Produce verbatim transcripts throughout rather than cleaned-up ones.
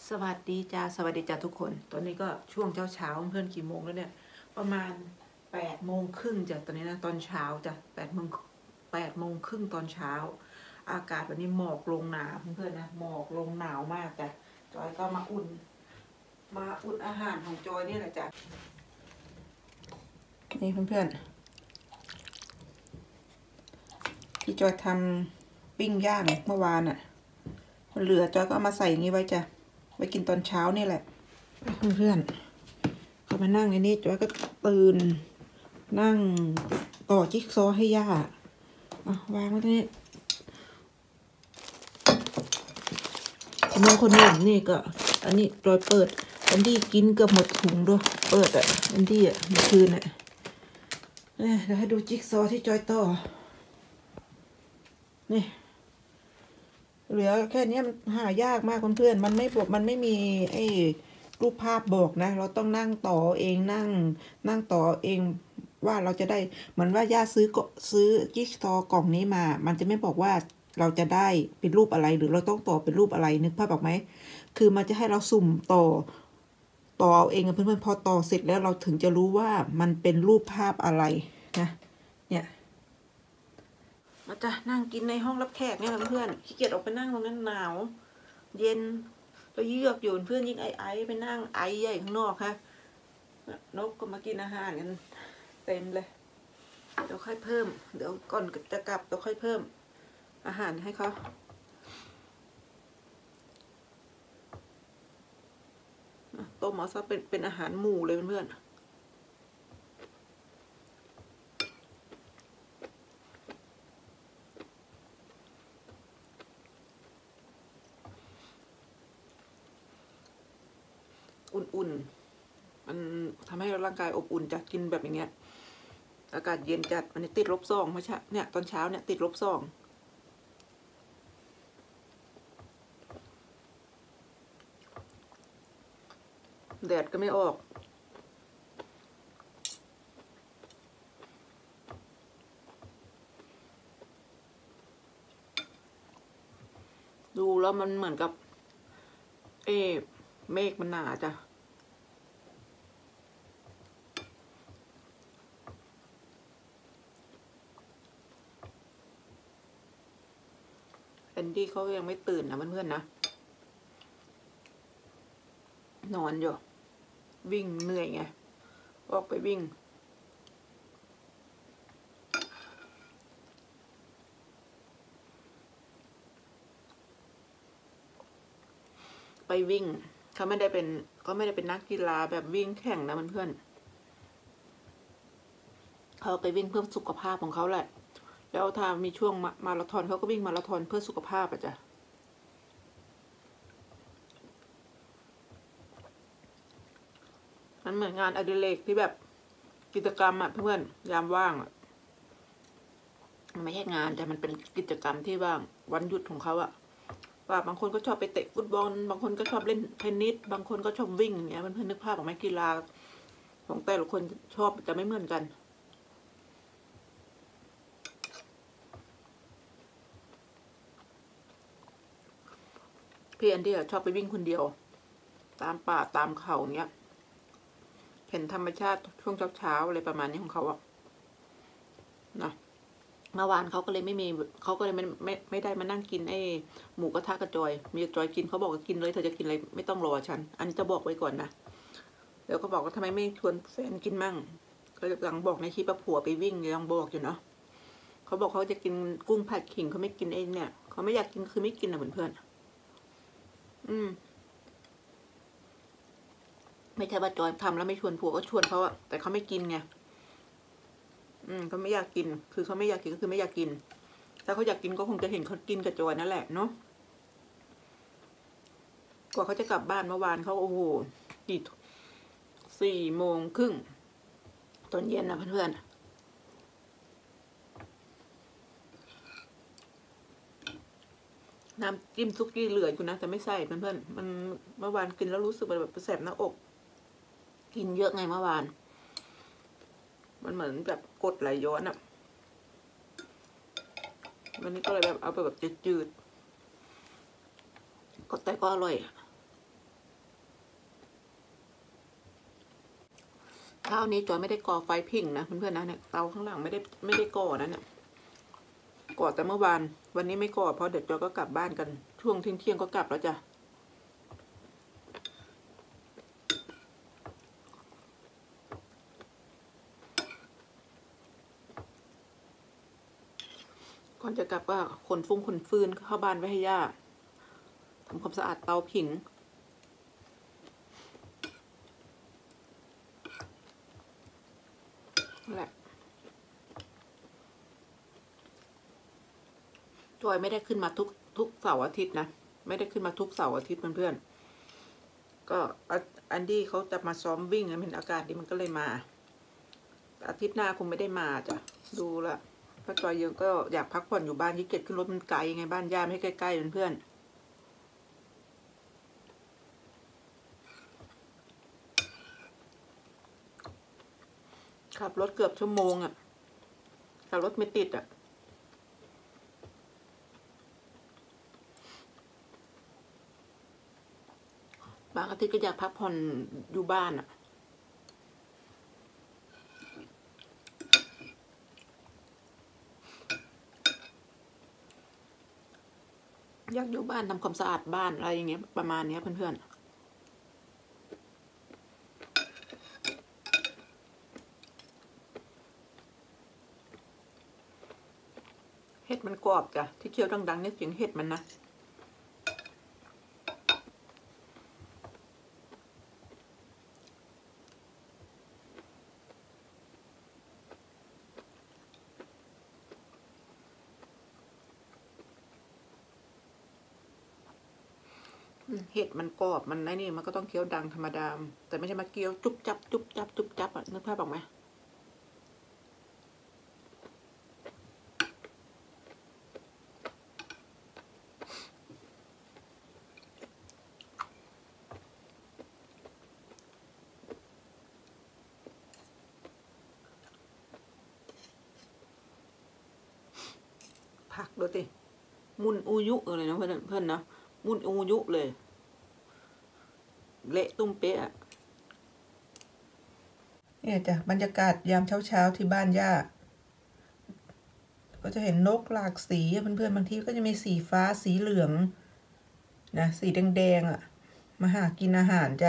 สวัสดีจ้าสวัสดีจ้าทุกคนตอนนี้ก็ช่วงเช้าเช้าเพื่อนกี่โมงแล้วเนี่ยประมาณแปดโมงครึ่งจ้ะตอนนี้นะตอนเช้าจ้ะแปดโมงแปดโมงครึ่งตอนเช้าอากาศวันนี้หมอกลงหนาเพื่อนๆนะหมอกลงหนาวมากจ้ะจอยก็มาอุ่นมาอุ่นอาหารของจอยนี่แหละจ้ะนี่เพื่อนๆที่จอยทำปิ้งย่างเมื่อวานอ่ะมันเหลือจอยก็เอามาใส่อย่างนี้ไว้จ้ะไว้กินตอนเช้านี่แหละเพื่อนๆเขามานั่งในนี้จอยก็ตื่นนั่งต่อจิ๊กซอให้ย่าวางไว้ตรงนี้น้องคนนี้นี่ก็อันนี้จอยเปิดอันดี้กินเกือบหมดถุงด้วยเปิดอ่ะอันดี้อ่ะเมื่อคืนอ่ะเดี๋ยวให้ดูจิ๊กซอที่จอยต่อนี่เหลือแค่นี้มันหายากมากเพื่อนๆมันไม่บอกมันไม่มีไอ้รูปภาพบอกนะเราต้องนั่งต่อเองนั่งนั่งต่อเองว่าเราจะได้เหมือนว่าย่าซื้อก็ซื้อจิ๊กซอกล่องนี้มามันจะไม่บอกว่าเราจะได้เป็นรูปอะไรหรือเราต้องต่อเป็นรูปอะไรนึกภาพออกไหมคือมันจะให้เราสุ่มต่อต่อเองเพื่อนๆพอต่อเสร็จแล้วเราถึงจะรู้ว่ามันเป็นรูปภาพอะไรนะเนี่ยมาจะนั่งกินในห้องรับแขกเนี่ยเพื่อนขี้เกียจออกไปนั่งตรงนั้นหนาวเย็นเราเยือกอยู่เพื่อนยิ่งไอไอไปนั่งไอใหญ่ข้างนอกค่ะนกก็มากินอาหารกันเต็มเลยเดี๋ยวค่อยเพิ่มเดี๋ยวก่อนจะกลับเดี๋ยวค่อยเพิ่มอาหารให้เขาต้มเอาซะเป็นเป็นอาหารหมู่เลยเพื่อนอุ่นๆมันทำให้ร่างกายอบอุ่นจัดกินแบบอย่างเงี้ยอากาศเย็นจัดวันนี้ติดลบสองไม่ใช่เนี่ยตอนเช้าเนี่ยติดลบสองแดดก็ไม่ออกดูแล้วมันเหมือนกับเอ๊เมฆมันหนาจ้ะแอนดี้เขายังไม่ตื่นนะเพื่อนๆนะนอนอยู่วิ่งเหนื่อยไงออกไปวิ่งไปวิ่งเขาไม่ได้เป็นเขาไม่ได้เป็นนักกีฬาแบบวิ่งแข่งนะเพื่อนๆเขาไปวิ่งเพื่อสุขภาพของเขาแหละแล้วถ้ามีช่วงมาราธอนเขาก็วิ่งมาราธอนเพื่อสุขภาพอะจ้ะมันเหมือนงานอดิเรกที่แบบกิจกรรมอะเพื่อนยามว่างอะมันไม่ใช่งานแต่มันเป็นกิจกรรมที่ว่างวันหยุดของเขาอะว่าบางคนก็ชอบไปเตะฟุตบอลบางคนก็ชอบเล่นเทนนิสบางคนก็ชอบวิ่งอย่างเงี้ยเพื่อนๆนึกภาพออกไหมกีฬาของแต่ละคนชอบจะไม่เหมือนกันพี่แอนดี้ชอบไปวิ่งคนเดียวตามป่าตามเขาเนี้ยเห็นธรรมชาติช่วงเช้าๆอะไรประมาณนี้ของเขาอะนะเมื่อวานเขาก็เลยไม่มีเขาก็เลยไม่ไม่ไม่ได้มานั่งกินไอ้หมูกระทะกระจอยมีจอยกินเขาบอกว่ากินเลยเธอจะกินอะไรไม่ต้องรอฉันอันนี้จะบอกไว้ก่อนนะเดี๋ยวเขาบอกว่าทำไมไม่ชวนแฟนกินมั่งก็ยังบอกในคลิปว่าผัวไปวิ่งยังบอกอยู่เนาะเขาบอกเขาจะกินกุ้งผัดขิงเขาไม่กินไอ้เนี่ยเขาไม่อยากกินคือไม่กินนะเพื่อนๆอืมไม่ใช่ว่าจอยทำแล้วไม่ชวนผัวก็ชวนเขาอะแต่เขาไม่กินไงอืมเขาไม่อยากกินคือเขาไม่อยากกินก็คือไม่อยากกินถ้าเขาอยากกินก็คงจะเห็นเขากินกับจอยนั่นแหละเนาะกว่าเขาจะกลับบ้านเมื่อวานเขาโอ้โหกี่สี่โมงครึ่งตอนเย็นนะเพื่อนๆน้ำจิ้มซุกี้เหลืออยู่นะแต่ไม่ใส่เพื่อนๆมันเมื่อวานกินแล้วรู้สึกแบบแสบหน้าอกกินเยอะไงเมื่อวานมันเหมือนแบบกดไหลย้อนอะวันนี้ก็เลยแบบเอาไปแบบจืดๆก็แต่ก็อร่อยเช้านี้จอยไม่ได้ก่อไฟผิงนะเพื่อนๆนะเนี่ยเตาข้างหลังไม่ได้ไม่ได้ก่อนะเนี่ยก่อแต่เมื่อวานวันนี้ไม่ก่อเพราะเดี๋ยวจอยก็กลับบ้านกันช่วงเที่ยงๆก็กลับแล้วจ้ะก่อนจะกลับก็ขนฟุ้งขนฟืนเข้าบ้านไว้ให้ย่าทำความสะอาดเตาผิงแหละจอยไม่ได้ขึ้นมาทุกทุกเสาร์อาทิตย์นะไม่ได้ขึ้นมาทุกเสาร์อาทิตย์เพื่อนๆก็อันดี้เขาจะมาซ้อมวิ่งมันอากาศดีมันก็เลยมาอาทิตย์หน้าคงไม่ได้มาจ้ะดูละเพราะจอยยังก็อยากพักผ่อนอยู่บ้านยี่เกียจขึ้นรถมันไกลไงบ้านย่าไม่ใกล้ๆเพื่อนขับรถเกือบชั่วโมงอ่ะขับรถไม่ติดอ่ะบางอาทิตย์ก็อยากพักผ่อนอยู่บ้านอ่ะอยากอยู่บ้านทำความสะอาดบ้านอะไรอย่างเงี้ยประมาณนี้เพื่อนๆเห็ดมันกรอบจ้ะที่เคี้ยวดังๆนี่เสียงเห็ดมันนะเห็ดมันกรอบมันไอ้นี่มันก็ต้องเคี้ยวดังธรรมดาแต่ไม่ใช่มาเคี้ยวจุ๊บจับจุ๊บจับจุ๊บจับอ่ะนึกภาพออกไหมผักดูสิมุนอูยุอะไรนะเพื่อนเพื่อนนะมุนอูยุเลยเละตุ้มเป๊ะเนี่ยจ้ะบรรยากาศยามเช้าเช้าที่บ้านย่าก็จะเห็นนกหลากสีเพื่อนๆบางทีก็จะมีสีฟ้าสีเหลืองนะสีแดงๆอ่ะมาหากินอาหารจ้ะ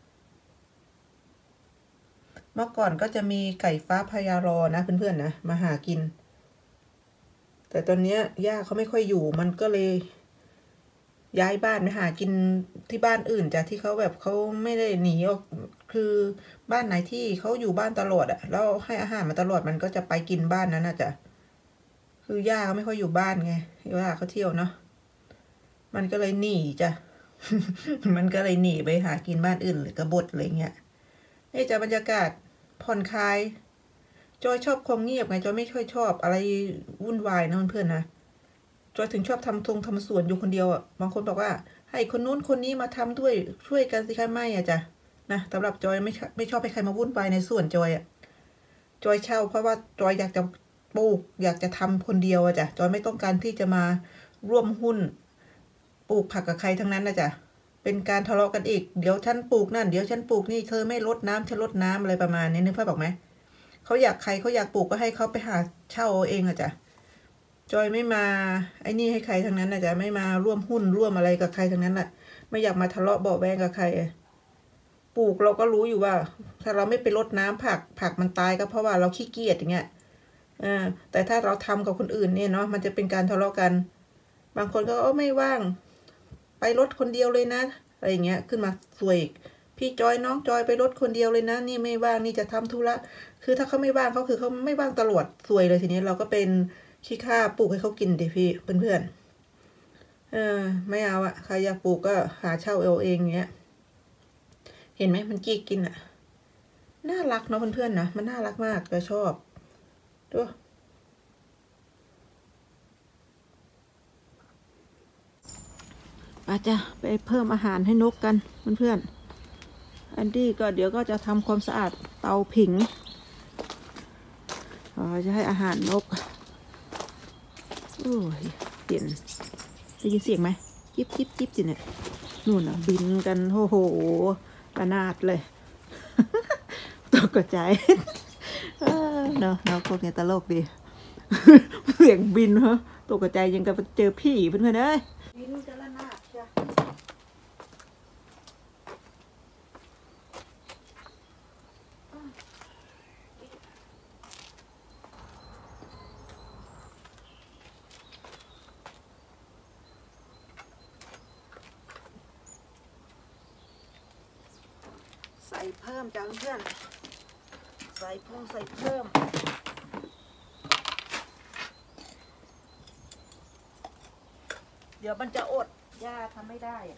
เมื่อก่อนก็จะมีไก่ฟ้าพญารอนะเพื่อนๆนะมาหากินแต่ตอนนี้ย่าเขาไม่ค่อยอยู่มันก็เลยย้ายบ้านไปหากินที่บ้านอื่นจ้ะที่เขาแบบเขาไม่ได้หนีออกคือบ้านไหนที่เขาอยู่บ้านตลอดอ่ะแล้วให้อาหารมาตลอดมันก็จะไปกินบ้านนั้นนะจ้ะคือย่าเขาไม่ค่อยอยู่บ้านไงเวลาเขาเที่ยวเนาะมันก็เลยหนีจ้ะ มันก็เลยหนีไปหากินบ้านอื่นหรือกบฏอะไรเงี้ยนี่จะบรรยากาศผ่อนคลายจอยชอบความเงียบไงจอยไม่ค่อยชอบอะไรวุ่นวายนะเพื่อนๆนะจอยถึงชอบทำทงทำสวนอยู่คนเดียวอ่ะบางคนบอกว่าให้คนนู้นคนนี้มาทำด้วยช่วยกันสิคะไม่อ่ะจ้ะนะสำหรับจอยไม่ไม่ชอบให้ใครมาวุ่นวายในสวนจอยอ่ะจอยเช่าเพราะว่าจอยอยากจะปลูกอยากจะทำคนเดียวอ่ะจ้ะจอยไม่ต้องการที่จะมาร่วมหุ้นปลูกผักกับใครทั้งนั้นนะจ๊ะเป็นการทะเลาะกันอีกเดี๋ยวฉันปลูกนั่นเดี๋ยวฉันปลูกนี่เธอไม่รดน้ำฉันรดน้ำอะไรประมาณนี้นึกภาพออกไหมเขาอยากใครเขาอยากปลูกก็ให้เขาไปหาเช่าเองอะจ้ะจอยไม่มาไอ้นี่ให้ใครทั้งนั้นนะจ๊ะไม่มาร่วมหุ้นร่วมอะไรกับใครทั้งนั้นแหละไม่อยากมาทะเลาะเบาะแว้งกับใครปลูกเราก็รู้อยู่ว่าถ้าเราไม่ไปรดน้ำผักผักมันตายก็เพราะว่าเราขี้เกียจอย่างเงี้ยอ่าแต่ถ้าเราทำกับคนอื่นเนี่ยเนาะมันจะเป็นการทะเลาะกันบางคนก็เออไม่ว่างไปรถคนเดียวเลยนะอะไรอย่างเงี้ยขึ้นมาซวยอีกพี่จอยน้องจอยไปรถคนเดียวเลยนะนี่ไม่ว่างนี่จะทำธุระคือถ้าเขาไม่ว่างเขาคือเขาไม่ว่างตลอดซวยเลยทีนี้เราก็เป็นขี้ข้าปลูกให้เขากินดิพี่เพื่อนๆเออไม่เอาอะใครอยากปลูกก็หาเช่าเอาเองเงี้ยเห็นไหมมันกี้กินอะน่ารักเนาะเพื่อนๆนะมันน่ารักมากก็ชอบดูอาจจะไปเพิ่มอาหารให้นกกันเพื่อนๆอันดี้ก็เดี๋ยวก็จะทำความสะอาดเตาผิงเราจะให้อาหารนกโอ้ยเสียงได้ยินเสียงไหมจิ๊บจิ๊บจิ๊บจิเนี่ยนู่นอ่ะบินกันโอ้โหระนาดเลยตกใจเนาะเนาะพวกนี้ตลกดีเสียงบินฮะตกใจยังกับเจอผีเพื่อนๆเอ้ยบินจะละนาดจ้ะใส่เพิ่มจ้ะเพื่อนใส่พงใส่เพิ่มเดี๋ยวมันจะอดย่าทำไม่ได้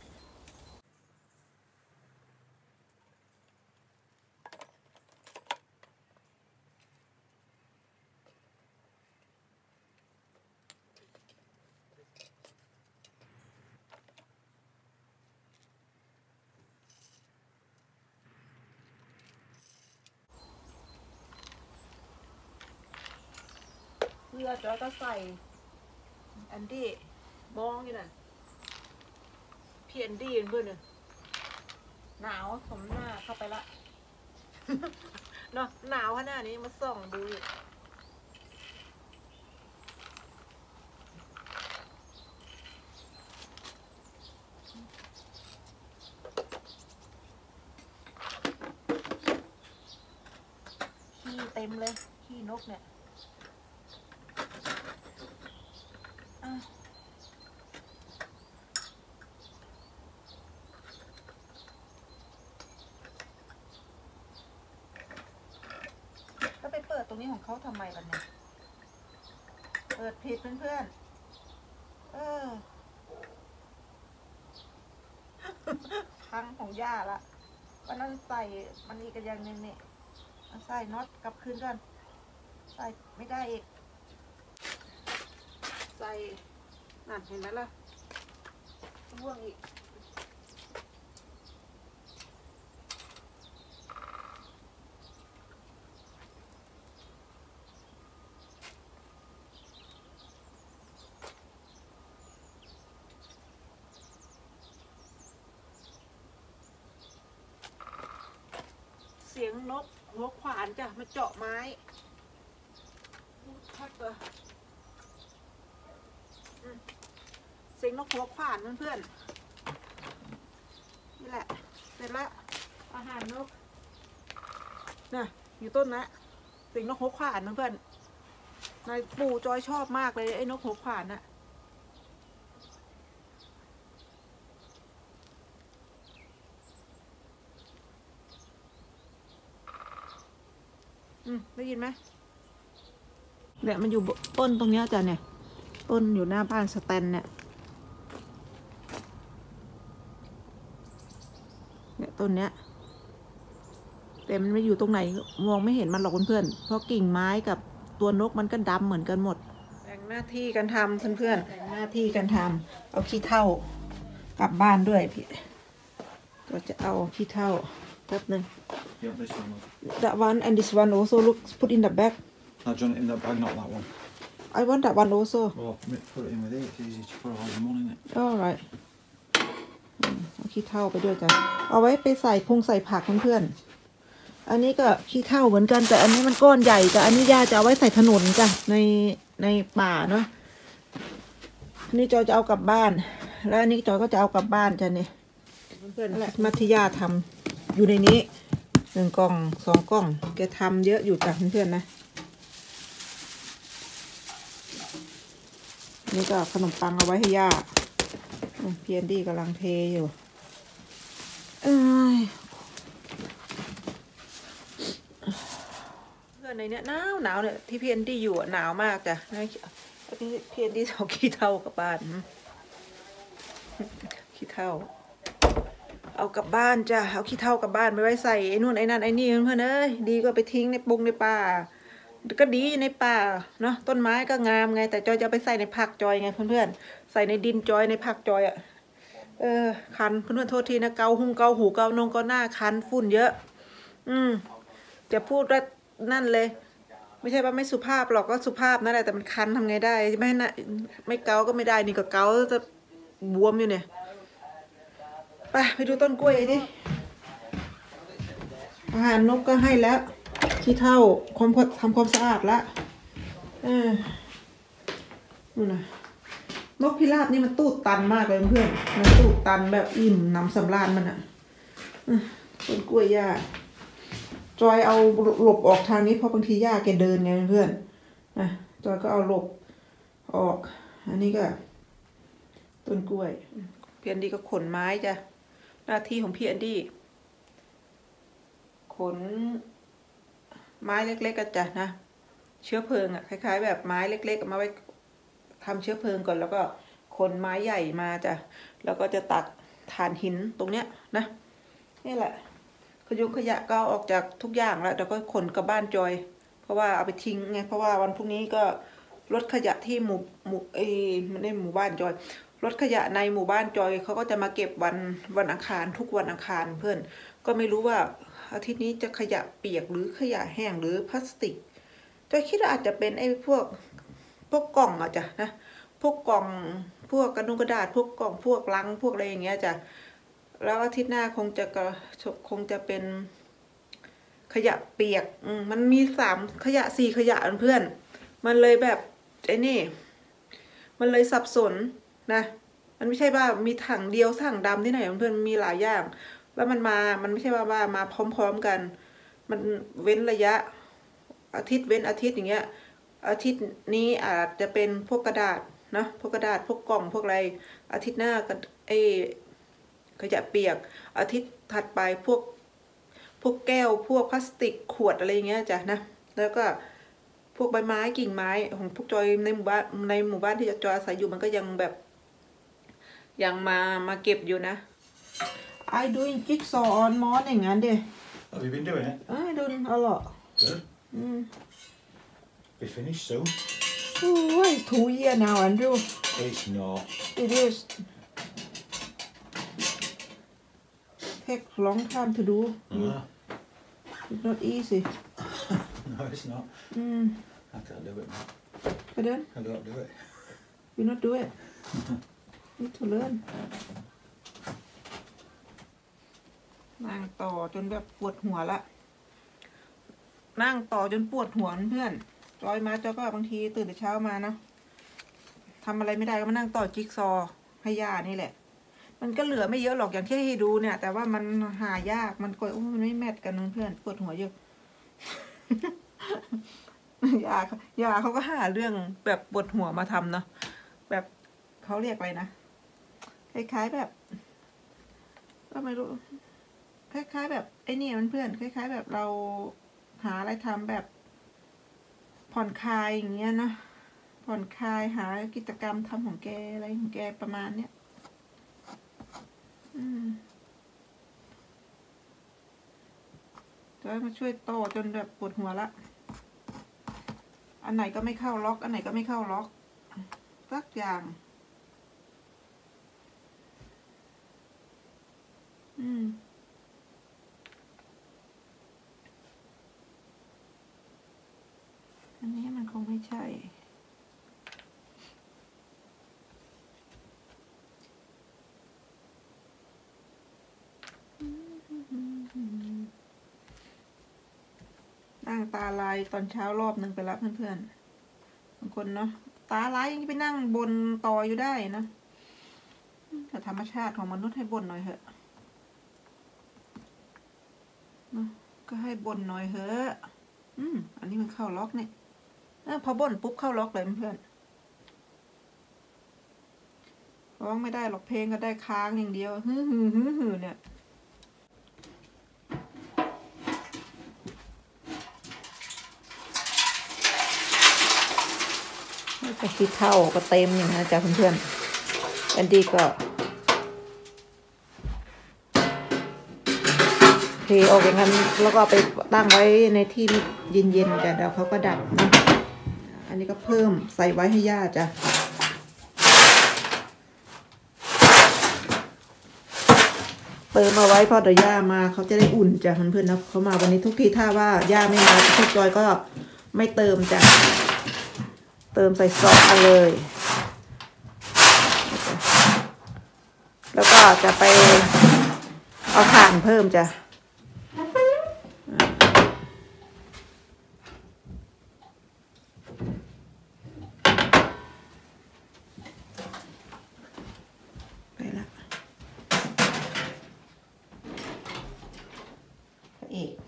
เพื่อจอยก็ใส่อันดี้มองอยู่น่ะเพียนดี้เพื่อนเนี่ยหนาวสมหน้าเข้าไปละเนาะหนาวขนาดนี้มาส่องดูอยู่ขี้เต็มเลยขี้นกเนี่ยก็ไปเปิดตรงนี้ของเขาทำไมกันเนี่ยเปิดผิดเพื่อนๆเออพังของย่าละวันนั้นใส่มันอีกอย่างหนึ่งเนี่ยใส่น็อตกลับคืนกันใส่ไม่ได้อีกใส่นั่นเห็นไหมล่ะร่วงอีกเสียงนกหัวขวานจ้ะมาเจาะไม้พักเลยเสียงนกหัวขวานเพื่อนๆนี่แหละเสร็จละอาหารนกน่ะอยู่ต้นนะเสียงนกหัวขวานเพื่อนๆนายปู่จอยชอบมากเลยไอ้นกหัวขวานน่ะอืมได้ยินไหมเนี่ยมันอยู่ต้นตรงเนี้ยจ้ะเนี่ยต้นอยู่หน้าบ้านสแตนเนี่ยเนี่ยต้นเนี้ยแต่มันไม่อยู่ตรงไหนมองไม่เห็นมันหรอกเพื่อนๆเพราะกิ่งไม้กับตัวนกมันก็ดำเหมือนกันหมดแบ่งหน้าที่กันทำเพื่อนๆแบ่งหน้าที่กันทำเอาขี้เถ้ากลับบ้านด้วยพี่ก็จะเอาขี้เถ้าแป๊บนึง Yeah, this one. That one and this one also look put in the bag. No, do you want it in that bag, not that one? I want that one also. Well, put it in with it. It's easy to put all the money in it. Alright. เอาขี้เถ้าไปด้วยกันเอาไว้ไปใส่พงใส่ผักเพื่อนๆอันนี้ก็ขี้เถ้าเหมือนกันแต่อันนี้มันก้อนใหญ่แต่อันนี้ย่าจะเอาไว้ใส่ถนนจ้ะในในป่าเนาะนี่จอยจะเอากลับบ้านแล้วอันนี้จอยก็จะเอากลับบ้านจ้ะเนี่ยเพื่อนๆมัธยาทำอยู่ในนี้หนึ่งกล่องสองกล่องแกทำเยอะอยู่จ้ะเพื่อนๆนะนี่ก็ขนมปังเอาไว้ให้ย่าเพียนดี้กำลังเทอยู่เอ้ยเพื่อนในเนี้ยหนาวหนาวเนี่ยที่เพียนดี้อยู่หนาวมากจ้ะนี่เพียนดี้เอาขี้เถ้ากลับบ้านขี้เถ้าเอากลับบ้านจ้ะเอาขี้เถ้ากลับบ้านไปไว้ใส่ไอ้นู่นไอ้นั่นไอ้นี่เพื่อนเอ้ยดีก็ไปทิ้งในปงในป่าก็ดีในป่าเนาะต้นไม้ก็งามไงแต่จอยจะไปใส่ในผักจอยไงเพื่อนๆใส่ในดินจอยในผักจอยอ่ะเออคันเพื่อนๆโทษทีนะเกาหุ่งเกาหูเกานงเกาหน้าคันฝุ่นเยอะอืมจะพูดว่านั่นเลยไม่ใช่ว่าไม่สุภาพหรอกก็สุภาพนั่นแหละแต่มันคันทำไงได้ไม่นะไม่เกาก็ไม่ได้นี่ก็เกาจะบวมอยู่เนี่ยไปไปดูต้นกล้วยดิอาหารนกก็ให้แล้วขี้เท่าความทำความสะอาดละเออนู่นนะนกพิราบนี่มันตูดตันมากเลยเพื่อนมันตูดตันแบบอิ่มน้ำสำราญมันอะต้นกล้วยย่าจอยเอาหลบออกทางนี้เพราะบางทีย่าแกเดินไงเพื่อนนะจอยก็เอาหลบออกอันนี้ก็ต้นกล้วยพี่แอนดี้ก็ขนไม้จ้ะหน้าที่ของพี่แอนดี้ขนไม้เล็กๆกันจ้ะนะเชื้อเพลิงอ่ะคล้ายๆแบบไม้เล็กๆมาไว้ทำเชื้อเพลิงก่อนแล้วก็ขนไม้ใหญ่มาจ้ะแล้วก็จะตักถ่านหินตรงเนี้ยนะนี่แหละขยุขยะก็ออกจากทุกอย่างแล้วแล้วก็ขนกลับบ้านจอยเพราะว่าเอาไปทิ้งไงเพราะว่าวันพรุ่งนี้ก็รถขยะที่หมู่หมู่เอไม่ได้หมู่บ้านจอยรถขยะในหมู่บ้านจอยเขาก็จะมาเก็บวันวันอังคารทุกวันอังคารเพื่อนก็ไม่รู้ว่าอาทิตย์นี้จะขยะเปียกหรือขยะแห้งหรือพลาสติกจอยคิดว่าอาจจะเป็นไอ้พวกพวกกล่องอะจ้ะนะพวกกล่องพวกกระดาษกระดาษพวกกล่องพวกลังพวกอะไรอย่างเงี้ยจ้ะแล้วอาทิตย์หน้าคงจะคงจะเป็นขยะเปียกมันมีสามขยะสี่ขยะเพื่อนมันเลยแบบไอ้นี่มันเลยสับสนนะมันไม่ใช่ว่ามีถังเดียวถังดำที่ไหนเพื่อนมีหลายอย่างแล้วมันมามันไม่ใช่ว่าว่ามาพร้อมๆกันมันเว้นระยะอาทิตย์เว้นอาทิตย์อย่างเงี้ยอาทิตย์นี้อาจจะเป็นพวกกระดาษนะพวกกระดาษพวกกล่องพวกอะไรอาทิตย์หน้าก็ไอขยะเปียกอาทิตย์ถัดไปพวกพวกแก้วพวกพลาสติกขวดอะไรอย่างเงี้ยจ้ะนะแล้วก็พวกใบไม้กิ่งไม้ของพวกจอยในหมู่บ้านในหมู่บ้านที่จอยอาศัยอยู่มันก็ยังแบบยังมามาเก็บอยู่นะ I doing jigsaw on morning งั้นดิ Have you been doing it? I doing a lot. Good. Mm. Be finished soon. Oh, it's two years now, Andrew. It's not. It is. Take long time to do. Ah. It's not easy. No, it's not. Mm. I can't do it, man. Pardon? I don't do it. You not do it. Need to learn. นั่งต่อจนแบบปวดหัวละนั่งต่อจนปวดหัวเพื่อนจอยมาจอยก็บางทีตื่นแต่เช้ามาเนาะทำอะไรไม่ได้ก็มานั่งต่อจิ๊กซอให้ย่านี่แหละมันก็เหลือไม่เยอะหรอกอย่างที่ให้ดูเนี่ยแต่ว่ามันหายากมันก็มันไม่แมทกันเพื่อนปวดหัวเยอะ ยายาเขาก็หาเรื่องแบบปวดหัวมาทำเนาะแบบเขาเรียกอะไรนะคล้ายๆแบบก็ไม่รู้คล้ายๆแบบไอ้นี่มันเพื่อนคล้ายๆแบบเราหาอะไรทำแบบผ่อนคลายอย่างเงี้ยนะผ่อนคลายหากิจกรรมทำของแกอะไรของแกประมาณเนี้ยอืมจอยมาช่วยโตจนแบบปวดหัวละอันไหนก็ไม่เข้าล็อกอันไหนก็ไม่เข้าล็อกสักอย่างอืมอันนี้มันคงไม่ใช่นั่งตาลายตอนเช้ารอบหนึ่งไปรับเพื่อนๆบางคนเนาะตาลายยังไปนั่งบนต่ออยู่ได้นะแต่ธรรมชาติของมนุษย์ให้บ่นหน่อยเถอะนะก็ให้บ่นหน่อยเถอะอืมอันนี้มันเข้าล็อกเนี่ยพอบ่นปุ๊บเข้าล็อกเลยเพื่อนร้องไม่ได้หรอกเพลงก็ได้ค้างอย่างเดียวฮือฮือฮือฮือเนี่ยก็คิดเท่าก็เต็มอย่างนี้นะจ๊ะเพื่อนๆอันดีก็เทออกอย่างนั้นแล้วก็ไปตั้งไว้ในที่เย็นๆจ้ะเดี๋ยวเขาก็ดับนะอันนี้ก็เพิ่มใส่ไว้ให้ย่าจ้ะเติมเอาไว้พอเดี๋ยวย่ามาเขาจะได้อุ่นจ้ะเพื่อนๆนะเขามาวันนี้ทุกทีถ้าว่าย่าไม่มาพี่จอยก็ไม่เติมจ้ะเติมใส่ซอสมาเลยแล้วก็จะไปเอาถ่านเพิ่มจ้ะเอก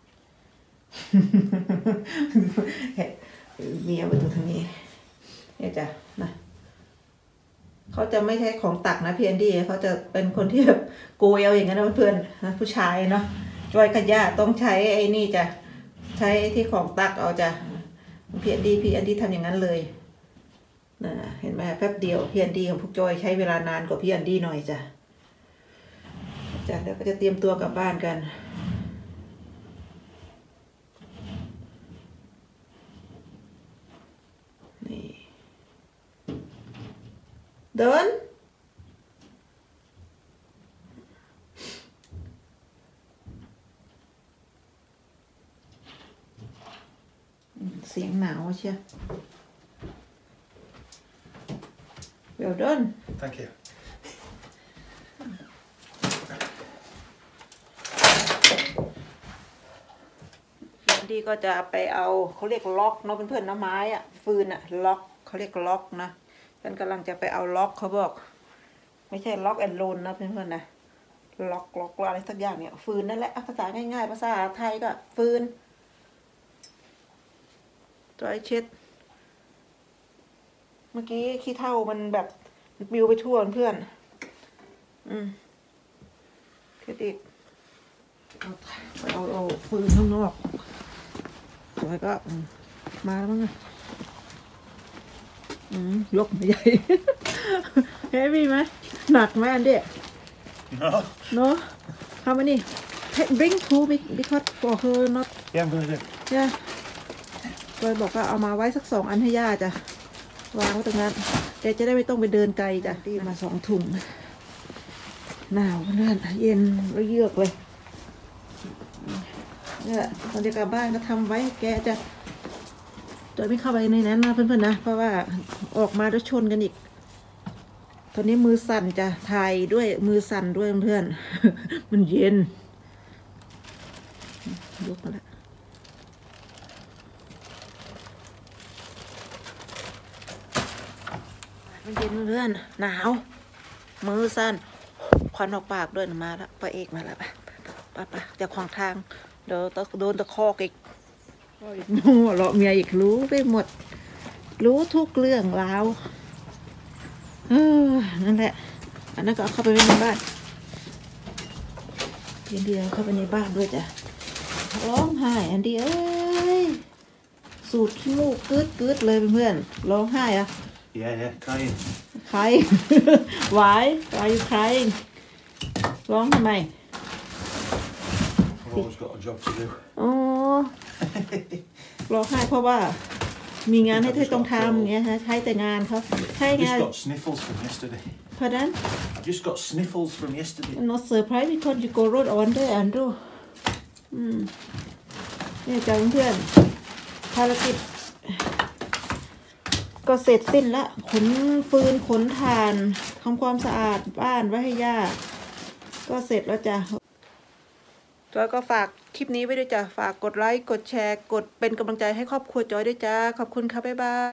เมียมาตรงนี้เนี่ยจ้ะนะเขาจะไม่ใช่ของตักนะพี่แอนดี้เขาจะเป็นคนที่แบบโกยเอาอย่างนั้นนะเพื่อนนะผู้ชายเนาะจอยกับย่าต้องใช้ไอ้นี่จ้ะใช้ที่ของตักเอาจ้ะพี่แอนดี้พี่แอนดี้ทำอย่างนั้นเลยนะเห็นไหมแป๊บเดียวพี่แอนดี้ของพวกจอยใช้เวลานานกว่าพี่แอนดี้หน่อยจ้ะจ้ะแล้วก็จะเตรียมตัวกลับบ้านกันนี่เดินเสียงหนาวเชียว well done Thank you. ดีก็จะไปเอาเขาเรียกล็อกเนาะเพื่อนๆเนาะไม้อะฟืนอะล็อกเขาเรียกล็อกนะฉันกำลังจะไปเอาล็อกเขาบอกไม่ใช่ล็อกแอนโลนนะเพื่อนๆนะล็อกล็อกอะไรสักอย่างเนี่ยฟืนนั่นแหละภาษาง่ายๆภาษาไทยก็ฟืนตัวไอเช็ดเมื่อกี้ขี้เถ้ามันแบบมันปลิวไปทั่วเพื่อนอืมเช็ดอีกเอาเอาเอาฟืนข้างนอกแล้วก็มาแล้วมั้งอืมยกมาใหญ่ เฮ้ยมีไหมหนักไหมอันเดีย No. เนาะทำอันนี้ bring two because for her not Yeah, I'm gonna do. เนี่ยเลยบอกว่าเอามาไว้สักสองอันให้ย่าจ้ะวางไว้ตรงนั้นแกจะได้ไม่ต้องไปเดินไกลจ้ะที่มาสองถุงหนาวเพื่อนเย็นแล้วเยือกเลยเนี่ยตอนจะกลับบ้านก็ทำไว้แกจะโดยไม่เข้าไปในนั้นนะเพื่อนๆนะเพราะว่าออกมาแล้วชนกันอีกตอนนี้มือสั่นจะถ่ายด้วยมือสั่นด้วยเพื่อน มันเย็นยกมาแล้วมันเย็นเพื่อนหนาวมือสั่นควันออกปากด้วยมาแล้วป้าเอกมาแล้วไปไปไปจะขวางทางเดี๋ยวต้องโดนตะคอกอีกโม่เราเมียอีกรู้ไปหมดรู้ทุกเรื่องราวเออนั่นแหละอันนั้นก็เอาเข้าไปไว้ในบ้านเดียวเดียวเข้าไปในบ้านด้วยจ้ะร้องไห้อันเดียวเอ้ยสูดขี้มูกกึดกึดเลยเพื่อนร้องไห้อะ Yeah, yeah, crying. ใคร Why Why you crying ร้องทำไม I've always got a job to do. อ๋อร้องไห้เพราะว่ามีงานให้เธอต้องทำเงี้ยฮะใช้แต่งานเขาใช้ I งาน just got sniffles from yesterday. เพราะนั้น I just got sniffles from yesterday. not surprised because you go road on ด้วยอันดูอืมเนี่ยจ้าเพื่อนภารกิจก็เสร็จสิ้นละขนฟืนขนถ่านทำความสะอาดบ้านไว้ให้ย่าก็เสร็จแล้วจ้ะจอยก็ฝากคลิปนี้ไว้ด้วยจ้ะฝากกดไลค์กดแชร์กดเป็นกำลังใจให้ครอบครัวจอยด้วยจ้าขอบคุณค่ะบ๊ายบาย